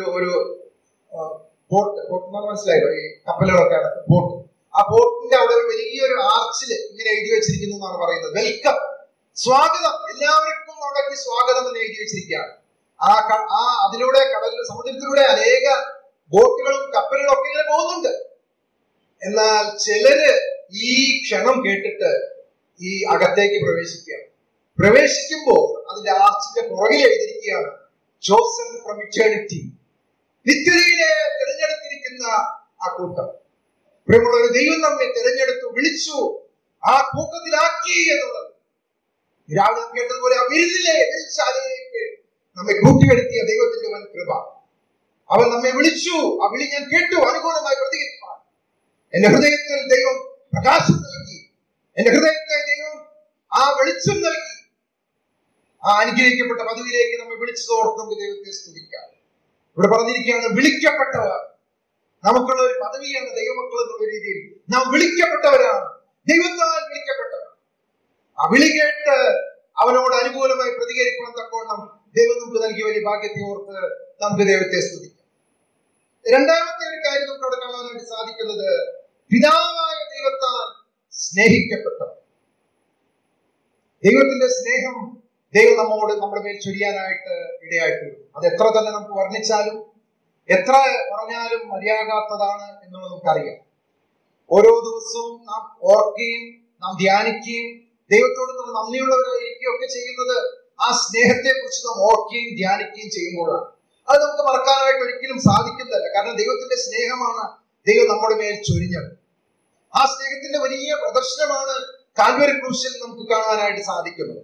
മനസ്സിലായോ, ഈ കപ്പലുകളൊക്കെ ബോട്ട്, ആ ബോട്ടിന്റെ അവിടെ ഒരു വലിയൊരു ആർച്ചില് ഇങ്ങനെ എഴുതി വെച്ചിരിക്കുന്നു എന്നാണ് പറയുന്നത്, വെൽക്കം, സ്വാഗതം, എല്ലാവർക്കും അവിടേക്ക് സ്വാഗതം എന്ന് എഴുതി വെച്ചിരിക്കുകയാണ്. അതിലൂടെ സമുദ്രത്തിലൂടെ അനേക ബോട്ടുകളും കപ്പലുകളും ഒക്കെ ഇങ്ങനെ പോകുന്നുണ്ട്. എന്നാൽ ചിലര് ഈ ക്ഷണം കേട്ടിട്ട് ഈ അകത്തേക്ക് പ്രവേശിക്കുകയാണ്. പ്രവേശിക്കുമ്പോൾ അതിന്റെ ആർച്ചിന്റെ പുറകിൽ എഴുതിയിരിക്കുകയാണ്, ചോസൻ ഫ്രം ഇറ്റേണിറ്റി, നിത്യതയിലെ തിരഞ്ഞെടുത്തിരിക്കുന്ന ആ കൂട്ടം. പ്രിയമുള്ളവർ, ദൈവം നമ്മെ തിരഞ്ഞെടുത്തു, വിളിച്ചു, ആ കൂട്ടത്തിലാക്കി എന്നുള്ളത്. രാവിലെ കേട്ടതുപോലെ ആ വിരുന്നിലേക്ക് നമ്മെ കൂട്ടിവരുത്തിയ ദൈവത്തിന്റെ വൻ കൃപ. അവൻ നമ്മെ വിളിച്ചു, ആ വിളി ഞാൻ കേട്ടു, അനുകൂലമായി പ്രതികരിക്കാൻ എന്റെ ഹൃദയത്തിൽ ദൈവം പ്രകാശം നൽകി, എന്റെ ഹൃദയത്തെ ദൈവം ആ വെളിച്ചം നൽകി. ആ അനുഗ്രഹിക്കപ്പെട്ട പദവിയിലേക്ക് നമ്മെ വിളിച്ചതോർത്ത് നമുക്ക് ദൈവത്തെ സ്തുതിക്കാം. ഇവിടെ പറഞ്ഞിരിക്കുകയാണ്, വിളിക്കപ്പെട്ടവർ. നമുക്കുള്ള ഒരു പദവിയാണ് ദൈവമക്കൾ എന്നുള്ള രീതിയിൽ നാം വിളിക്കപ്പെട്ടവരാണ്, ദൈവത്താൽ വിളിക്കപ്പെട്ടവർ. ആ വിളി കേട്ട് അവനോട് അനുകൂലമായി പ്രതികരിക്കാൻ തക്കവണ്ണം ദൈവം നമുക്ക് നൽകിയ വലിയ ഭാഗ്യത്തെ ഓർത്ത് നമുക്ക് ദൈവത്തെ സ്തുതിക്കാം. രണ്ടാമത്തെ ഒരു കാര്യം നമുക്ക് അവിടെ കാണാനായിട്ട് സാധിക്കുന്നത്, പിതാവായ ദൈവത്താൽ സ്നേഹിക്കപ്പെട്ടവർ. ദൈവത്തിന്റെ സ്നേഹം ദൈവം നമ്മുടെ മേൽ ചൊരിയാനായിട്ട് ഇടയായിട്ടുണ്ട്. അത് എത്ര തന്നെ നമുക്ക് വർണ്ണിച്ചാലും എത്ര പറഞ്ഞാലും മതിയാകാത്തതാണ് എന്നുള്ളത് നമുക്കറിയാം. ഓരോ ദിവസവും നാം ഓർക്കുകയും നാം ധ്യാനിക്കുകയും ദൈവത്തോട് നാം നന്ദിയുള്ളവരായിരിക്കുകയും ഒക്കെ ചെയ്യുന്നത് ആ സ്നേഹത്തെ കുറിച്ച് നാം ഓർക്കുകയും ധ്യാനിക്കുകയും ചെയ്യുമ്പോഴാണ്. അത് നമുക്ക് മറക്കാനായിട്ട് ഒരിക്കലും സാധിക്കുന്നതല്ല. കാരണം ദൈവത്തിന്റെ സ്നേഹമാണ് ദൈവം നമ്മുടെ മേൽ ചൊരിഞ്ഞത്. ആ സ്നേഹത്തിന്റെ വലിയ പ്രദർശനമാണ് കാൽവരി ക്രൂശിൽ നമുക്ക് കാണാനായിട്ട് സാധിക്കുന്നത്.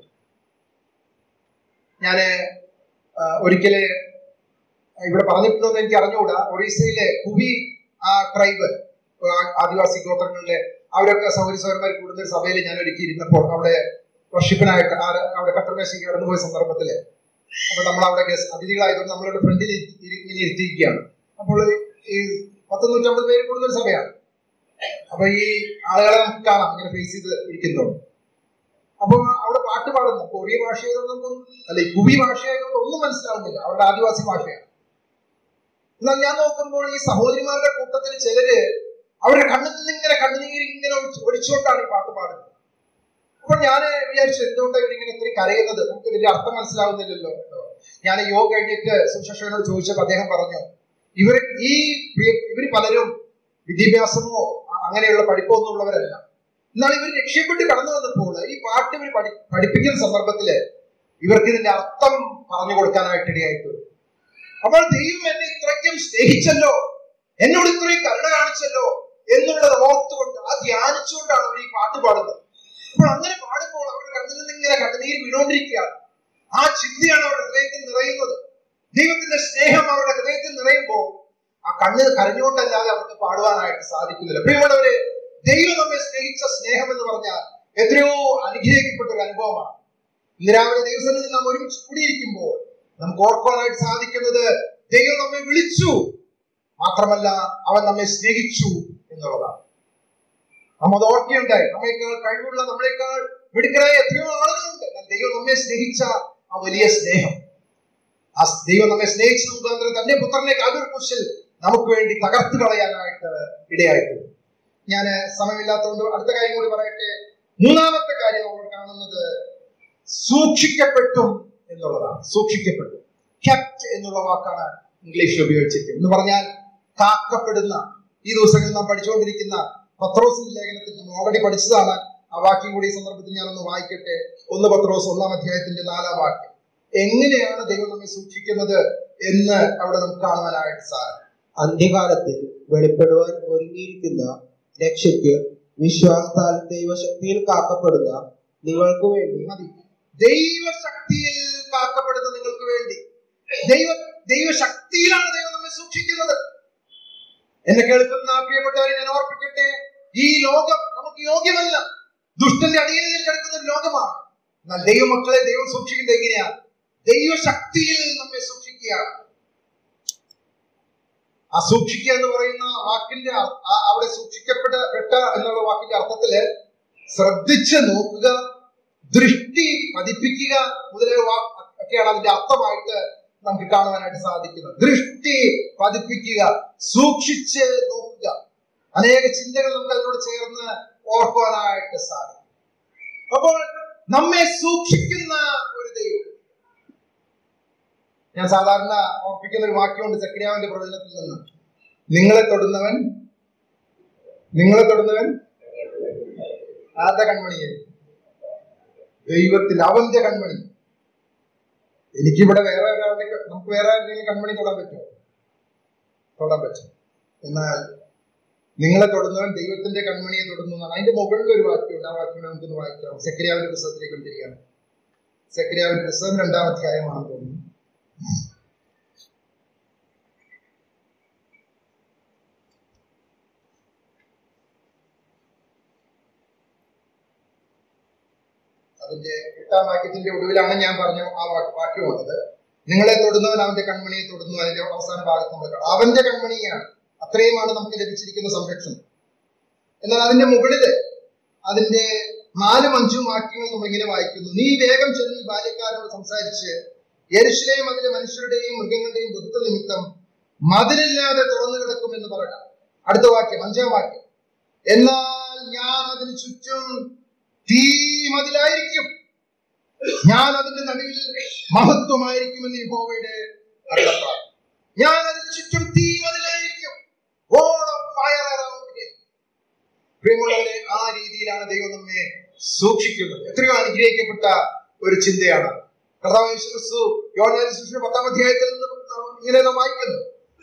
ഞാന് ഒരിക്കല് ഇവിടെ പറഞ്ഞിട്ടുണ്ടോ എന്ന് എനിക്ക് അറിഞ്ഞുകൂടാ, ഒറീസയിലെ കുവി ട്രൈബ് ആദിവാസി ഗോത്രങ്ങളിലെ അവരൊക്കെ സൗരന്മാർ കൂടുന്ന ഒരു സഭയിൽ ഞാൻ ഒരുക്കി ഇരുന്നപ്പോൾ അവിടെ വർഷിപ്പിനായിട്ട് അവിടെ കട്ടർമേശയ്ക്ക് കടന്നുപോയ സന്ദർഭത്തില് അപ്പൊ നമ്മളവിടെ അതിഥികളായതുകൊണ്ട് നമ്മളുടെ ഫ്രണ്ടിൽ ഇങ്ങനെ ഇരുത്തിയിരിക്കുകയാണ്. അപ്പോൾ ഈ 150 പേര് കൂടുന്ന ഒരു സഭയാണ്. അപ്പൊ ഈ ആളുകളെ നമുക്ക് കാണാം ഇങ്ങനെ ഫേസ് ചെയ്ത് ഇരിക്കുന്നുണ്ട്. അപ്പൊ അവിടെ പാട്ട് പാടുന്നു. കൊറിയ ഭാഷയായതൊന്നും അല്ല, ഈ കുവി ഭാഷയായതൊന്നും ഒന്നും മനസ്സിലാവുന്നില്ല, അവരുടെ ആദിവാസി ഭാഷയാണ്. എന്നാൽ ഞാൻ നോക്കുമ്പോൾ ഈ സഹോദരിമാരുടെ കൂട്ടത്തിൽ ചിലര് അവരുടെ കണ്ണിൽ നിന്ന് ഇങ്ങനെ കണ്ണുനീര് ഇങ്ങനെ ഒഴിച്ചുകൊണ്ടാണ് ഈ പാട്ട് പാടുന്നത്. അപ്പൊ ഞാൻ വിചാരിച്ചു, എന്തുകൊണ്ടാണ് ഇവരിങ്ങനെ ഇത്രയും കരയുന്നത്, നമുക്ക് ഇതിന്റെ അർത്ഥം മനസ്സിലാവുന്നില്ലല്ലോ. ഞാൻ യോഗ കഴിഞ്ഞിട്ട് സുശേഷനോട് ചോദിച്ചപ്പോൾ അദ്ദേഹം പറഞ്ഞു, ഇവര് പലരും വിദ്യാഭ്യാസമോ അങ്ങനെയുള്ള പഠിപ്പൊന്നും ഉള്ളവരല്ല. എന്നാൽ ഇവർ രക്ഷപ്പെട്ട് കടന്നു വന്നപ്പോൾ ഈ പാട്ട് ഇവർ പഠിപ്പിക്കുന്ന സന്ദർഭത്തില് ഇവർക്ക് ഇതിന്റെ അർത്ഥം പറഞ്ഞു കൊടുക്കാനായിട്ട് ഇടയായിട്ടുണ്ട്. അപ്പോൾ ദൈവം എന്നെ ഇത്രയ്ക്കും സ്നേഹിച്ചല്ലോ, എന്നോട് ഇത്രയും കരുണ കാണിച്ചല്ലോ എന്നുള്ളത് ഓർത്തുകൊണ്ട് ആ ധ്യാനിച്ചുകൊണ്ടാണ് അവർ ഈ പാട്ട് പാടുന്നത്. അപ്പോൾ അങ്ങനെ പാടുമ്പോൾ അവരുടെ കണ്ണിൽ നിന്ന് ഇങ്ങനെ കണ്ണുനീര് വീണോണ്ടിരിക്കുകയാണ്. ആ ചിന്തയാണ് അവരുടെ ഹൃദയത്തിൽ നിറയുന്നത്. ദൈവത്തിന്റെ സ്നേഹം അവരുടെ ഹൃദയത്തിൽ നിറയുമ്പോൾ ആ കണ്ണ് കരഞ്ഞുകൊണ്ടല്ലാതെ അവർക്ക് പാടുവാനായിട്ട് സാധിക്കുന്നില്ല. പ്രിയമുള്ളവരെ, ദൈവം നമ്മെ സ്നേഹിച്ച സ്നേഹം എന്ന് പറഞ്ഞാൽ എത്രയോ അനുഗ്രഹിക്കപ്പെട്ട ഒരു അനുഭവമാണ്. ഇന്ന് രാവിലെ ദൈവസന്നിധിയിൽ നാം ഒരുമിച്ച് കൂടിയിരിക്കുമ്പോൾ നമുക്ക് ഓർക്കുവാനായിട്ട് സാധിക്കുന്നത്, ദൈവം നമ്മെ വിളിച്ചു, മാത്രമല്ല അവൻ നമ്മെ സ്നേഹിച്ചു എന്നുള്ളതാണ്. നാം അത് ഓർക്കുകയുണ്ടായി. നമ്മളെക്കാൾ കഴിവുള്ള, നമ്മളെക്കാൾ മിടുക്കരായ എത്രയോ ആളുകളുണ്ട്. ദൈവം നമ്മെ സ്നേഹിച്ച ആ വലിയ സ്നേഹം, ആ ദൈവം നമ്മെ സ്നേഹിച്ച മുഖാന്തരം തന്റെ പുത്രനെ കാൽവരി ക്രൂശിൽ നമുക്ക് വേണ്ടി തകർത്ത് കളയാനായിട്ട് ഇടയായിട്ടുണ്ട്. ഞാൻ സമയമില്ലാത്തതുകൊണ്ട് അടുത്ത കാര്യം കൂടി പറയട്ടെ. മൂന്നാമത്തെ കാര്യം നമ്മൾ കാണുന്നത്, സൂക്ഷിക്കപ്പെട്ടും എന്നുള്ളതാണ്. സൂക്ഷിക്കപ്പെട്ടു. കെപ്റ്റ് എന്നുള്ള വാക്കാണ് ഇംഗ്ലീഷിൽ ഉപയോഗിച്ചിരിക്കുന്നത്. എന്ന് പറഞ്ഞാൽ കാക്കപ്പെടുന്ന. ഈ ദിവസങ്ങളിൽ നാം പഠിച്ചുകൊണ്ടിരിക്കുന്ന പത്രോസിന്റെ ലേഖനത്തിൽ നമ്മൾ ഓൾറെഡി പഠിച്ചതാണ്. ആ വാക്യം കൂടി ഈ സന്ദർഭത്തിൽ ഞാനൊന്ന് വായിക്കട്ടെ. 1 പത്രോസ് 1-ാം അധ്യായത്തിന്റെ 4-ാം വാക്യം. എങ്ങനെയാണ് ദൈവം നമ്മെ സൂക്ഷിക്കുന്നത് എന്ന് അവിടെ നമുക്ക് കാണുവാനായിട്ട് സാധിക്കും. അന്ത്യകാലത്തിൽ വെളിപ്പെടുവാൻ ഒരുങ്ങിയിരിക്കുന്ന രക്ഷയ്ക്ക് വിശ്വാസത്താൽ ദൈവശക്തിയിൽ കാക്കപ്പെടുന്ന നിങ്ങൾക്ക് വേണ്ടി. മതി. ദൈവശക്തിയിൽ കാക്കപ്പെടുന്ന നിങ്ങൾക്ക് വേണ്ടി. ദൈവശക്തിയിലാണ് ദൈവം നമ്മെ സൂക്ഷിക്കുന്നത്. എന്നെ കേൾക്കുന്ന പ്രിയപ്പെട്ടവരെ, ഞാൻ ഓർപ്പിക്കട്ടെ, ഈ ലോകം നമുക്ക് യോഗ്യമല്ല. ദുഷ്ടന്റെ അധീനതയിൽ കിടക്കുന്ന ഒരു ലോകമാണ്. എന്നാൽ ദൈവമക്കളെ ദൈവം സൂക്ഷിക്കുന്നത് എങ്ങനെയാ? ദൈവശക്തിയിൽ നമ്മെ സൂക്ഷിക്കുകയാണ്. ആ സൂക്ഷിക്കുക എന്ന് പറയുന്ന വാക്കിന്റെ അവിടെ സൂക്ഷിക്കപ്പെട്ട എന്നുള്ള വാക്കിന്റെ അർത്ഥത്തില് ശ്രദ്ധിച്ച് നോക്കുക, ദൃഷ്ടി പതിപ്പിക്കുക മുതലായ ഒക്കെയാണ് അതിന്റെ അർത്ഥമായിട്ട് നമുക്ക് കാണുവാനായിട്ട് സാധിക്കുന്നത്. ദൃഷ്ടി പതിപ്പിക്കുക, സൂക്ഷിച്ച് നോക്കുക. അനേക ചിന്തകൾ നമുക്ക് അതിനോട് ചേർന്ന് ഓർക്കുവാനായിട്ട് സാധിക്കും. അപ്പോൾ നമ്മെ സൂക്ഷിക്കുന്ന ഒരു ദൈവം. ഞാൻ സാധാരണ ഓർപ്പിക്കുന്ന ഒരു വാക്യമുണ്ട് സെക്കരിയാവിന്റെ പ്രവചനത്തിൽ നിന്ന്. നിങ്ങളെ തൊടുന്നവൻ ആരുടെ കൺമണിയെ? ദൈവത്തിൽ, അവന്റെ കൺമണി. എനിക്കിവിടെ നമുക്ക് വേറെ ആരുടെയും കൺമണി തൊടാൻ പറ്റുമോ? തൊടാൻ പറ്റും. എന്നാൽ നിങ്ങളെ തൊടുന്നവൻ ദൈവത്തിന്റെ കൺമണിയെ തൊടുന്നു എന്നാണ്. അതിന്റെ മുകളിൽ ഒരു വാക്യമുണ്ട്. ആ വാക്യം നമുക്കൊന്ന് വായിക്കാം. സെക്കരിയാവിന്റെ പുസ്തകത്തിലേക്ക് കൊണ്ടിരിക്കുകയാണ്. സെക്കരിയാവിന്റെ പുസ്തകം 2-ാം അധ്യായമാണെന്ന് തോന്നുന്നു. അതിന്റെ 8-ാം വാക്യത്തിന്റെ ഒടുവിലാണ് ഞാൻ പറഞ്ഞ ആ വാക്യമുള്ളത്. നിങ്ങളെ തൊടുന്നവൻ അവന്റെ കൺമണിയെ തൊടുന്നു. അതിന്റെ അവസാന ഭാഗത്ത് നമ്മൾ കാണാം അവന്റെ കൺമണിയാണ്. അത്രയുമാണ് നമുക്ക് ലഭിച്ചിരിക്കുന്ന സംരക്ഷണം. എന്നാൽ അതിന്റെ മുകളില് അതിന്റെ 4-5 വാക്യങ്ങൾ നമ്മളിങ്ങനെ വായിക്കുന്നു. നീ വേഗം ചെന്ന് ഈ ബാല്യക്കാരനോട് സംസാരിച്ച് യെരൂശലേം അതിലെ മനുഷ്യരുടെയും മൃഗങ്ങളുടെയും ബുദ്ധ നിമിത്തം മതിലില്ലാതെ തുറന്നു കിടക്കുമെന്ന് പറയാം. അടുത്ത വാക്യം, 5-ാം വാക്യം. എന്നാൽ ഞാൻ അതിന് ചുറ്റും തീ മതിലായിരിക്കും, ഞാൻ അതിന്റെ നടുവിൽ മഹത്വമായിരിക്കുമെന്ന് യഹോവയുടെ അരുളപ്പാട്. ഞാൻ അതിന് ചുറ്റും തീ മതിലായിരിക്കും. പ്രിയമുള്ളവരെ, ആ രീതിയിലാണ് ദൈവം നമ്മെ സൂക്ഷിക്കുന്നത്. എത്രയോ അനുഗ്രഹിക്കപ്പെട്ട ഒരു ചിന്തയാണ്. കർത്താവ് യേശു ക്രിസ്തു യോഹന്നാന്റെ സുവിശേഷം 10-ാം അധ്യായത്തിൽ ഇങ്ങനെ നാം വായിക്കുന്നു.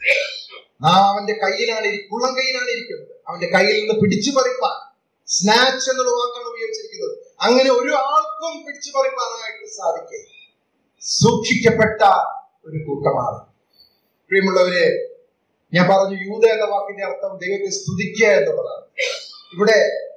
നാം അവന്റെ കയ്യിലാണ്, ഉള്ളം കയ്യിലാണ് ഇരിക്കുന്നത്. അവന്റെ കയ്യിൽ നിന്ന് പിടിച്ചു പറിപ്പാൻ, സ്നാച്ച് എന്നുള്ള വാക്കാണ് ഉപയോഗിച്ചിരിക്കുന്നത്. അങ്ങനെ ഒരു ആൾക്കും പിടിച്ചു പറിപ്പാനായിട്ട് സാധിക്കും. സൂക്ഷിക്കപ്പെട്ട ഒരു കൂട്ടമാണ്. പ്രിയമുള്ളവരെ, ഞാൻ പറഞ്ഞു, യൂദ എന്ന വാക്കിന്റെ അർത്ഥം ദൈവത്തെ സ്തുതിക്കുക എന്നുള്ളതാണ്. ഇവിടെ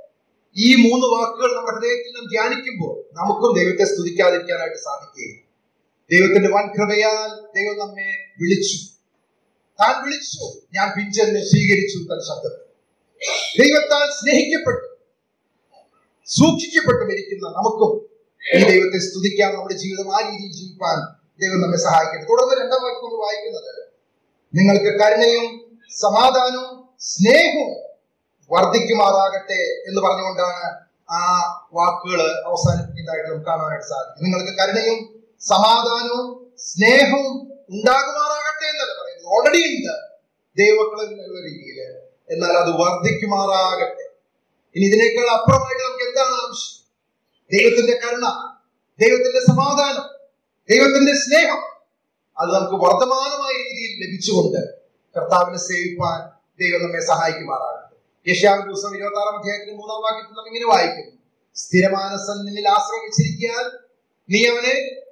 ഈ 3 വാക്കുകൾ നമ്മുടെ ഹൃദയത്തിൽ നിന്ന് ധ്യാനിക്കുമ്പോൾ നമുക്കും ദൈവത്തെ സ്തുതിക്കാതിരിക്കാനായിട്ട് സാധിക്കുകയും. ദൈവത്തിന്റെ വൻ കൃപയാൽ ദൈവം നമ്മെ വിളിച്ചു. താൻ വിളിച്ചു, ഞാൻ പിഞ്ചെന്ന് സ്വീകരിച്ചു തൻ ശബ്ദത്തിൽ. ദൈവത്താൽ സ്നേഹിക്കപ്പെട്ടു സൂക്ഷിക്കപ്പെട്ടു മരിക്കുന്ന നമുക്കും ഈ ദൈവത്തെ സ്തുതിക്കാൻ, നമ്മുടെ ജീവിതം ആ രീതിയിൽ ജീവിക്കാൻ ദൈവം നമ്മെ സഹായിക്കട്ടെ. തുടർന്ന് 2-ാം വാക്യം വായിക്കുന്നത്, നിങ്ങൾക്ക് കരുണയും സമാധാനവും സ്നേഹവും വർദ്ധിക്കുമാറാകട്ടെ എന്ന് പറഞ്ഞുകൊണ്ടാണ് ആ വാക്കുകൾ അവസാനിപ്പിക്കുന്നതായിട്ട് നമുക്ക് കാണാനായിട്ട് സാധിക്കും. നിങ്ങൾക്ക് കരുണയും സമാധാനവും സ്നേഹവും ഉണ്ടാകുമാറാകട്ടെ എന്നല്ല പറയുന്നത്. ഓൾറെഡി ഉണ്ട് ദൈവമക്കളിൽ എന്നുള്ള രീതിയിൽ. എന്നാൽ അത് വർദ്ധിക്കുമാറാകട്ടെ. ഇനി ഇതിനേക്കാൾ അപ്പുറമായിട്ട് നമുക്ക് എന്താണ് ആവശ്യം? ദൈവത്തിന്റെ കരുണ, ദൈവത്തിന്റെ സമാധാനം, ദൈവത്തിന്റെ സ്നേഹം, അത് നമുക്ക് വർദ്ധമാനമായ രീതിയിൽ ലഭിച്ചുകൊണ്ട് കർത്താവിനെ സേവിപ്പാൻ ദൈവം നമ്മെ സഹായിക്കുമാറാകട്ടെ. യെശയ്യാവിന്റെ പുസ്തകം 26-ാം അധ്യായത്തിന്റെ 3-ാം വാക്യത്തിൽ നാം ഇങ്ങനെ വായിക്കുന്നു, സ്ഥിരമാനസൻ നിന്നിൽ ആശ്രയിച്ചിരിക്കാൻ നീ അവനെ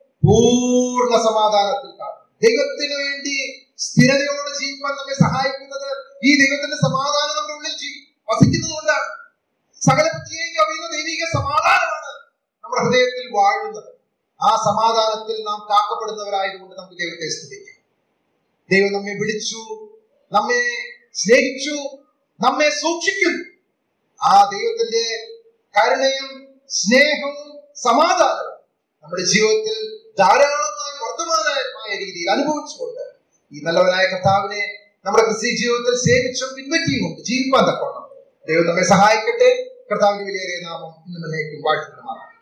പൂർണ്ണ സമാധാനത്തിൽ കാണും. ദൈവത്തിന് വേണ്ടി സ്ഥിരതയോടെ ജീവിക്കാൻ നമ്മെ സഹായിക്കുന്നത് ഈ ദൈവത്തിന്റെ സമാധാനം നമ്മുടെ ഉള്ളിൽ വസിക്കുന്നത് കൊണ്ടാണ്. സകല ബുദ്ധിയെയും കവിയുന്ന ദൈവിക സമാധാനമാണ് നമ്മുടെ ഹൃദയത്തിൽ വാഴുന്നത്. ആ സമാധാനത്തിൽ നാം കാക്കപ്പെടുന്നവരായതുകൊണ്ട് നമുക്ക് ദൈവത്തെ സ്തുതിക്കാം. ദൈവം നമ്മെ വിളിച്ചു, നമ്മെ സ്നേഹിച്ചു, നമ്മെ സൂക്ഷിക്കുന്നു. ആ ദൈവത്തിന്റെ കരുണയും സ്നേഹവും സമാധാനവും നമ്മുടെ ജീവിതത്തിൽ ധാരാളമായി വർദ്ധമാനമായ രീതിയിൽ അനുഭവിച്ചുകൊണ്ട് ഈ നല്ലവനായ കർത്താവിനെ നമ്മുടെ ക്രിസ്തീയ ജീവിതത്തിൽ സേവിച്ചും പിൻപറ്റിയും കൊണ്ട് ജീവിക്കാൻ തക്കോണം ദൈവം നമ്മെ സഹായിക്കട്ടെ. കർത്താവിന്റെ വിലയേറിയ നാമം ഇന്നും എന്നേക്കും വാഴ്ത്തപ്പെടുമാറാകട്ടെ.